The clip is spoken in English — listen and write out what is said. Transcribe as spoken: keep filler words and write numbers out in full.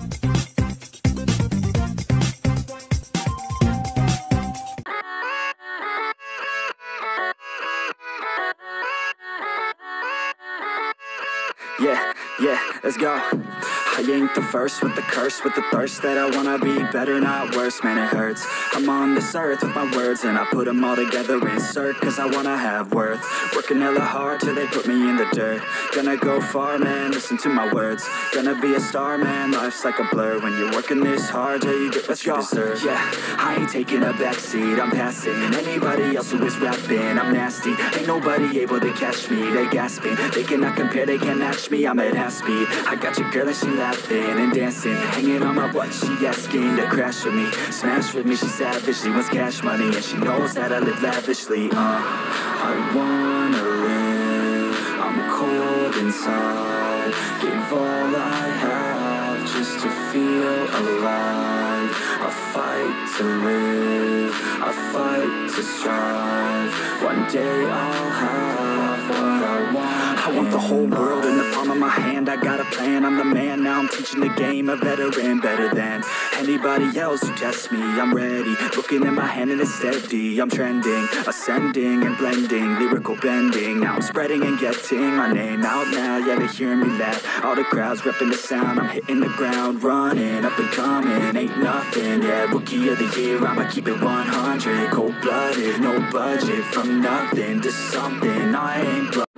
Yeah, yeah, let's go. I ain't the first with the curse, with the thirst that I wanna be better, not worse, man it hurts. I'm on this earth with my words and I put them all together, insert, cause I wanna have worth. Working hella hard till they put me in the dirt. Gonna go far, man, listen to my words. Gonna be a star, man, life's like a blur. When you're working this hard, yeah, you get what you deserve. Yeah, I ain't taking a backseat, I'm passing anybody else who is rapping. I'm nasty, ain't nobody able to catch me. They gasping, they cannot compare, they can't match me. I'm at half speed, I got your girl and she laughing and dancing, hanging on my butt, she asking to crash with me, smash with me, she savage, she wants cash money, and she knows that I live lavishly. Uh, I wanna live, I'm cold inside, give all I have just to feel alive. I fight to live, I fight to strive, one day I'll have what I want. I want the whole world in the palm of my hand, I got a plan, I'm the man, now I'm teaching the game, a veteran, better than anybody else who tests me. I'm ready, looking at my hand and it's steady, I'm trending, ascending and blending, lyrical bending, now I'm spreading and getting my name out now, yeah they hearing me laugh, all the crowds repping the sound, I'm hitting the ground, running, up and coming, ain't nothing, yeah, rookie of the year, I'ma keep it one hundred, cold-blooded, no budget, from nothing to something, I ain't